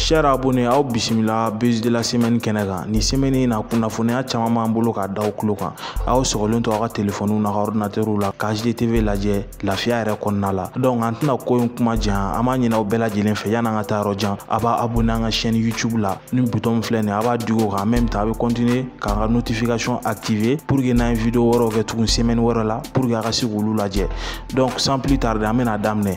Chers abonnés, aw bisimila buzz de la semaine kɛnɛ ni semaine in na kunnafoniya caman b'an bolo ka da kulo kan. Aw sɔgɔlen to aw ka téléphone na ka ordinateur la ka HDTV lajɛ lafiya yɛrɛ kɔnɔna la. Donc an tɛna ko in kuma jan, an b'a ɲini aw bɛɛ lajɛlen fɛ yan'an ka taa yɔrɔ jan. A b'a abonné an ka chaîne YouTube la ni bouton filɛ nin, a b'a digi o kan en même temps a bɛ continuer k'an ka notification activer pour que n'an ye vidéo wɛrɛw kɛ tugun semaine wɛrɛ la pour que a ka se k'olu lajɛ. Donc sans plus tarder an bɛna daminɛ.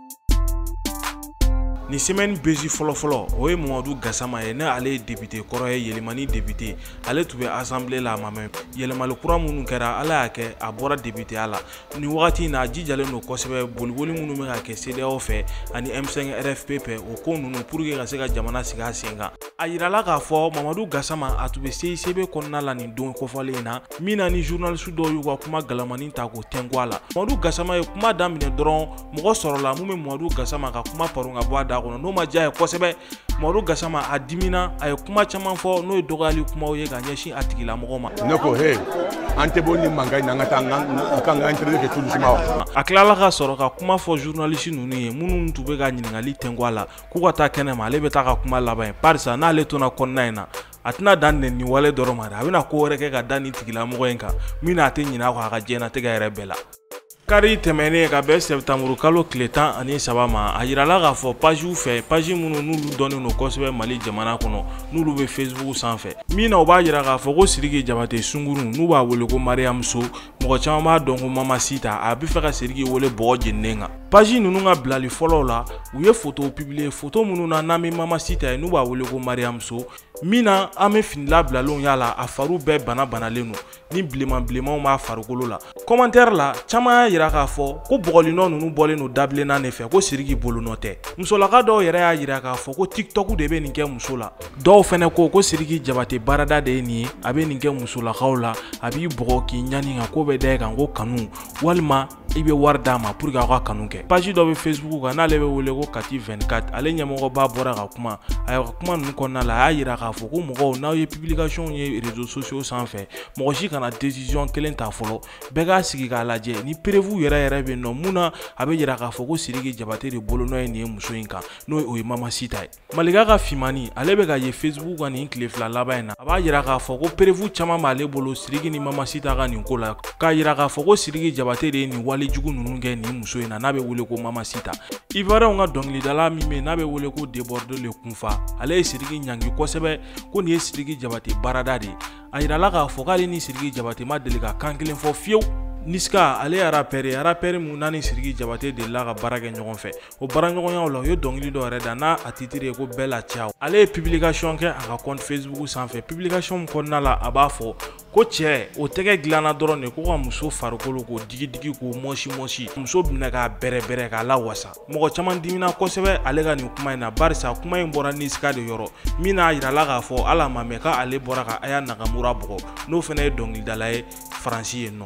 Ni semaine buzz fɔlɔ o ye Mamadou Gassama ye, ne ale ye député kɔrɔ ye, yɛlɛmani député. Ale tun bɛ assemblée la ma mɛ yɛlɛmali kura minnu kɛra ala y'a kɛ a bɔra député la. Ni wagati in na jijalen don kosɛbɛ boliboli minnu bɛ ka kɛ CEDEAO fɛ ani M5 RFP o ko ninnu pour que ka se ka jamana sigi a sen kan. A yirala k'a fɔ Mamadou Gassama a tun bɛ CICB kɔnɔna la nin don kofɔlen in na min na ni journaliste dɔw y'u ka kuma galamani ta k'o tɛnku a la. Mamadou Gassama ye kuma daminɛ dɔrɔn mɔgɔ sɔrɔla mun bɛ Mamadou Gassama ka kuma paron ka bɔ a da kɔnɔ n'o ma diya ye kosɛbɛ. Mamadou Gassama a dimina, a ye kuma caman fɔ n'o ye dɔgɔyali kumaw ye ka ɲɛsin a tigilamɔgɔ ma. Ne ko he an tɛ bɔ ni mankan in na an ka interview kɛ tout doucement. A tilala ka sɔrɔ ka kuma fɔ journaliste ninnu ye minnu tun bɛ ka ɲininkali tɛnku a la k'u ka taa kɛnɛ ma ale bɛ taa ka kuma laban ye barisa n'ale tona kɔnɔna in na a tɛna dan ni wale dɔrɔn ma dɛ, a bɛna ko wɛrɛ kɛ ka da ni tigilamɔgɔ in kan min n'a tɛ ɲinɛ a kɔ a ka diɲɛnatigɛ yɛrɛ bɛɛ la. Kari tɛmɛnen ka bɛn septembre kalo tile 13 ma, a yirala k'a fɔ pages fɛ page minnu n'ulu dɔnnen don kosɛbɛ Mali jamana kɔnɔ n'ulu bɛ Facebook sanfɛ min na u b'a yira k'a fɔ ko Sidiki Jabate sungurun n'u b'a wele ko Mariam So, mɔgɔ caman b'a dɔn ko Mama Sita a bɛ fɛ ka Sidiki wele bɔgɔ jeninen kan. Page ninnu ka bilali fɔlɔw la u ye photo publier photo minnu na n'an bɛ Mama Sita ye n'u b'a wele ko Mariam So min na an bɛ finila bilalenw y'a la a fariw bɛɛ banalen don ni bilemanw b'a farikolo la. Commentaire la caman y'a yira k'a fɔ ko bɔgɔlinɔ ninnu bɔlen don dabilenna de fɛ ko Sidiki bolonɔ tɛ. Musolaka dɔw yɛrɛ y'a yira k'a fɔ ko TikTok de bɛ nin kɛ muso la. Dɔw fɛnɛ ko Sidiki Jabate baarada de ye nin ye, a bɛ nin kɛ musolakaw la, a b'i bɔgɔ k'i ɲani ka ko bɛ da kan ko kanu walima i bɛ wari d'a ma pour que aw ka kanu kɛ. Page dɔ bɛ Facebook kan n'ale bɛ wele ko Kati 24 ale ɲɛmɔgɔba bɔra ka kuma a ka kuma ninnu kɔnɔna la a y'a yira k'a fɔ ko mɔgɔw n'aw ye publication ye réseaux sociaux sanfɛ mɔgɔ si kana décision kelen ta fɔlɔ, bɛɛ k'a sigi k'a lajɛ ni preuve yɛrɛ bɛ nɔ mun na a bɛ yira k'a fɔ ko Sidiki Jabate de bolonɔ ye nin ye muso in kan n'o o ye Mama Sita ye. Malika ka Fimani ale bɛ ka ye Facebook kan nin tile fila laban in na a b'a yira k'a fɔ ko preuve caman b'ale bolo Sidiki ni Mama Sita ka nin ko la k'a yira k'a fɔ ko Sidiki Jabate de ye nin wale jugu ninnu kɛ nin muso in na n'a bɛ wele ko Mama Sita. Ivoirien ka dɔnkilidala min bɛ n'a bɛ wele ko Débordé le Kunfa ale ye Sidiki ɲangi kosɛbɛ ko nin ye Sidiki Jabate baarada de ye. A yirala k'a fɔ k'ale ni Sidiki Jabate ma deli ka kan kelen fɔ fiyewu. Niska ale ye rapper mun n'a ni Sidiki Jabate delila ka baara kɛ ɲɔgɔn fɛ. O baaraɲɔgɔnyaw la u ye dɔnkili dɔ yɛrɛ da n'a a titre ye ko Bella Ciao. Ale ye publication kɛ a ka compte Facebook sanfɛ. Publication kɔnɔna la a b'a fɔ ko cɛ o tɛgɛ dilanna dɔrɔn de ko ka muso farikolo k'o digi k'o mɔsi muso bɛna k'a bɛrɛ k'a lawasa. Mɔgɔ caman dimina kosɛbɛ ale ka nin kuma in na barisa kuma in bɔra Niska de yɔrɔ min n'a yirala k'a fɔ ala ma mɛn k'ale bɔra ka Aya Nakamura bugɔ n'o fana ye dɔnkilidala ye Faransi yen nɔ.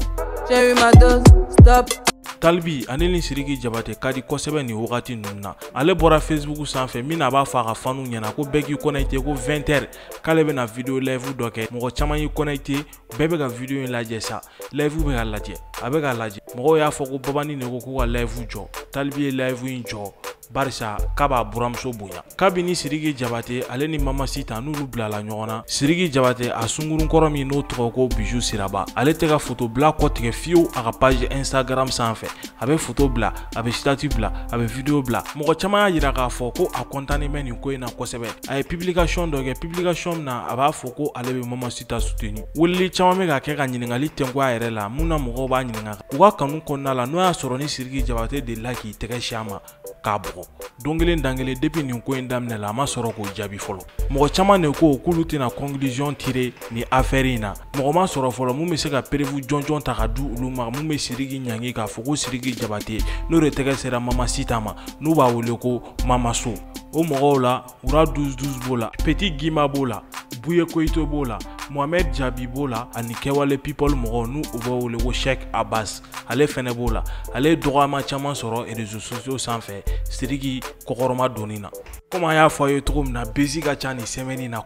Talibi ani ni Sidiki Jabate ka di kosɛbɛ nin wagati ninnu na. Ale bɔra Facebook sanfɛ min na a b'a fɔ a ka fanu ɲɛna ko bɛɛ k'i connecté ko 20h k'ale bɛna vidéo live dɔ kɛ. Mɔgɔ caman y'i connecté bɛɛ bɛ ka vidéo in lajɛ sa. Live bɛ ka lajɛ a bɛ ka lajɛ. Mɔgɔw y'a fɔ ko Babani ne ko k'u ka live jɔ. Talibi ye live in jɔ barisa k'a b'a buramuso bonya. Kabini Sidiki Jabate ale ni Mama Sita n'olu bilala ɲɔgɔn na Sidiki Jabate a sungurun kɔrɔ min n'o tɔgɔ ko Bijou Siraba ale tɛ ka photo bila kɔtigɛ fiyewu a ka page Instagram sanfɛ. A bɛ photo bila a bɛ statut bila a bɛ vidéo bila. Mɔgɔ caman y'a yira k'a fɔ ko a contané bɛ nin ko in na kosɛbɛ. A ye publication dɔ kɛ publication min na a b'a fɔ ko ale bɛ Mama Sita soutenir. Weleli caman bɛ ka kɛ ka ɲininkali tɛnku a yɛrɛ la mun na mɔgɔw b'a ɲininka u ka kanu kɔnɔna la n'o y'a sɔrɔ ni Sidiki Jabate delila k'i tɛgɛ si a ma k'a bugɔ. Don kelen dan kelen depuis nin ko in daminɛ la a ma sɔrɔ k'o jaabi fɔlɔ. Mɔgɔ caman de ko k'olu tɛna conclusion tirer ni affaire in na. Mɔgɔ ma sɔrɔ fɔlɔ mun bɛ se ka preuve jɔnjɔn ta ka di olu ma mun bɛ Sidiki ɲangi k'a fɔ ko Sidiki Jabate n'o de tɛgɛ sera Mama Sita ma n'u b'a wele ko Mama So. O mɔgɔw la Wura 12 b'o la, Petit Gima b'o la, Buye Koyito b'o la, Mohamed Jabi b'o la ani Kewale People mɔgɔw n'u u b'a wele ko Sheikh Abbas ale fɛnɛ b'o la. Ale ye dɔgɔyama caman sɔrɔ réseaux sociaux sanfɛ Sidiki kɔkɔrɔma donni na. Comme an y'a fɔ a ye cogo min na bezi ka ca ni semaine na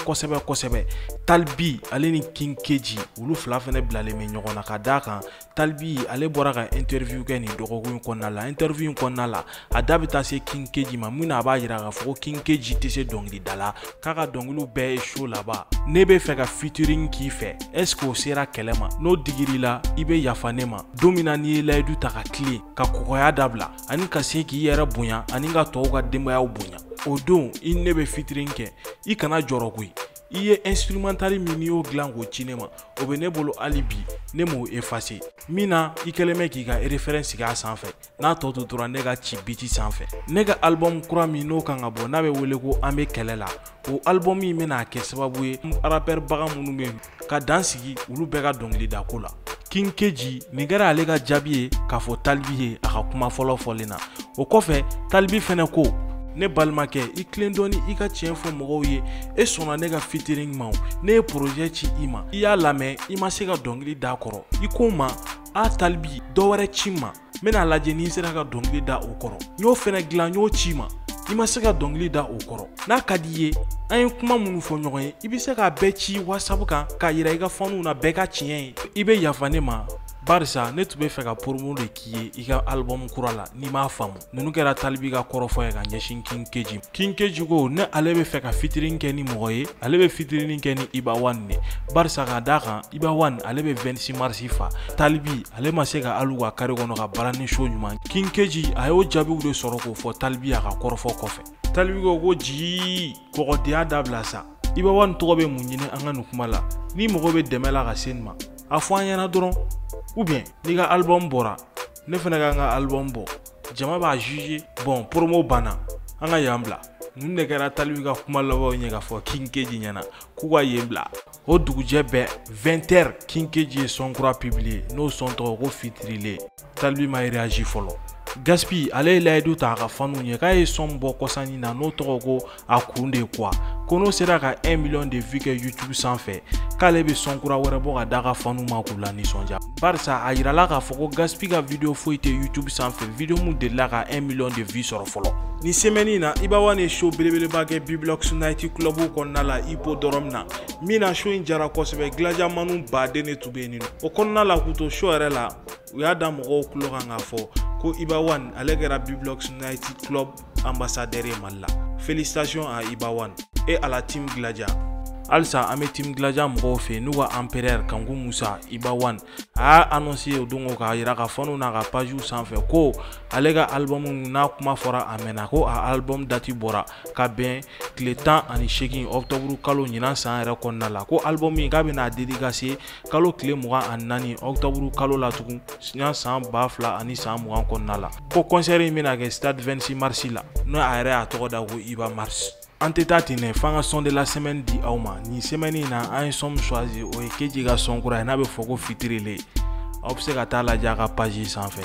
kosɛbɛ Talbi ale ni King Keji olu fila fɛnɛ bilalen bɛ ɲɔgɔn na ka d'a kan Talbi ale bɔra ka interview kɛ ni dɔgɔkun kɔnɔna la interview kɔnɔna la a da bɛ taa se King Keji ma mun na a b'a yira k'a fɔ ko King Keji tɛ se dɔnkilida la k'a ka dɔnkiliw bɛɛ ye show laban ne bɛ fɛ ka featuring k'i fɛ est-ce que o sera kɛlɛ ma n'o digir'i la i bɛ yafa ne ma don min na n'i ye layidu ta ka tilen ka kɔgɔya dabila ani ka se k'i yɛrɛ bonya ani ka tɔw ka denbayaw bonya o don i ne bɛ featuring kɛ i kana jɔrɔ koyi i ye instrumental min y'o dilan k'o ci ne ma o bɛ ne bolo hali bi ne m'o effacer min na i kɛlen bɛ k'i ka référence sigi a sanfɛ n'a tɔ to tora ne ka ci biti sanfɛ ne ka album kura min n'o kan ka bɔ n'a bɛ wele ko an bɛ kɛlɛ la o album in bɛna kɛ sababu ye rappeur baga minnu bɛ yen ka dan sigi olu bɛɛ ka dɔnkilida ko la King Keji nin kɛra ale ka jaabi ye k'a fɔ Talbi ye a ka kuma fɔlɔ fɔlen na o kɔfɛ Talbi fɛnɛ ko ne balimakɛ i tilen dɔɔni i ka tiɲɛ fɔ mɔgɔw ye e sɔnna ne ka featuring ma ne ye projet ci i ma i y'a lamɛn i ma se ka dɔnkili da kɔrɔ i ko ma a Talbi dɔ wɛrɛ ci ma n bɛna lajɛ ni sera ka dɔnkili da o kɔrɔ n y'o fɛnɛ dilan n y'o ci ma i ma se ka dɔnkili da o kɔrɔ n'a ka di ye an ye kuma minnu fɔ ɲɔgɔn ye i bɛ se k'a bɛɛ ci WhatsApp kan k'a yira i ka faniw na bɛɛ ka tiɲɛ ye i bɛ yafa ne ma barisa ne tun bɛ fɛ ka promo de k'i ye i ka album kura la n'i m'a faamu ninnu kɛra Talbi ka kɔrɔfɔ ye ka ɲɛsin King Keji ko ne ale bɛ fɛ ka featuring kɛ ni mɔgɔ ye ale bɛ featuring kɛ ni Iba One de barisa ka d'a kan Iba One ale bɛ 26 mars fa Talbi ale ma se ka hali u ka carré kɔnɔ ka baara ni show ɲuman King Keji a y'o jaabiw de sɔrɔ k'o fɔ Talbi a ka kɔrɔfɔ kɔfɛ Talbi ko jii kɔgɔdenya dabila sa Iba One tɔgɔ bɛ mun ɲini an ka nin kuma la ni mɔgɔ bɛ dɛmɛ la ka se nin ma a fɔ an ɲɛna dɔrɔn ou bien n'i ka album bɔra ne fɛnɛ ka n ka album bɔ jama b'a juger bon promo banna an ka yan bila ninnu de kɛra Talbi ka kuma labanw ye k'a fɔ King Keji ɲɛna k'u ka yen bila o dugujɛ bɛɛ 20h King Keji ye son kura publié n'o son tɔgɔ ko Fitirilen Talbi ma réagi fɔlɔ Gaspi ale ye layidu ta a ka faniw ye k'a ye son bɔ kɔsannin na n'o tɔgɔ ko a kun de quoi ko n'o sera ka 1 million de vues kɛ YouTube sanfɛ k'ale bɛ son kura wɛrɛ bɔ ka d'a ka faniw ma k'u la nisɔndiya barisa a yirala k'a fɔ ko Gaspi ka video foyi tɛ YouTube sanfɛ video mun delila ka 1 million de vues sɔrɔ fɔlɔ ni semaine in na Iba One ye show belebeleba kɛ B-Block Night Club kɔnɔna la Hippodrome na min na show in jara kosɛbɛ gladiamanu baden de tun bɛ yen o kɔnɔna la k'u to show yɛrɛ la u y'a da mɔgɔw tulo kan k'a fɔ ko Iba One ale kɛra B-Block Night Club ambassadeur ye Mali la félicitations à Iba One et à la team Gladia alisa an bɛ team Gladia mɔgɔw fɛ n'u ka empereur Kanku Musa Iba One a y'a annoncé o don k'a yira ka faniw n'a ka page sanfɛ ko ale ka album n'a kuma fɔra a mɛnna ko a album date bɔra ka bɛn tile 18 octobre kalo ɲinan san yɛrɛ kɔnɔna la ko album in k'a bɛna dédicacer kalo tile 24 octobre kalo la tugun san 2000 ani san 20 kɔnɔna la ko concert in bɛna kɛ stade 26 mars la n'o a yɛrɛ y'a tɔgɔ da ko Iba Mars an tɛ taa ten dɛ f'an ka son de la semaine di aw ma nin semaine in na an ye son choisi o ye Keji ka son kura ye n'a bɛ fɔ ko Fitirilen aw bɛ se ka taa lajɛ a ka page sanfɛ.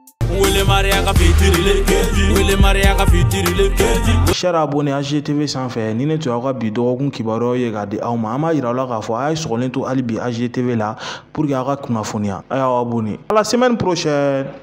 Cher abonné AGTV sanfɛ ni ne tun y'aw ka bi dɔgɔkun kibaruyaw ye k'a di aw ma an b'a yira aw la k'a fɔ a ye sɔgɔlen to hali bi AGTV la pour que aw ka kunnafoniya a y'aw abonné à la semaine prochaine.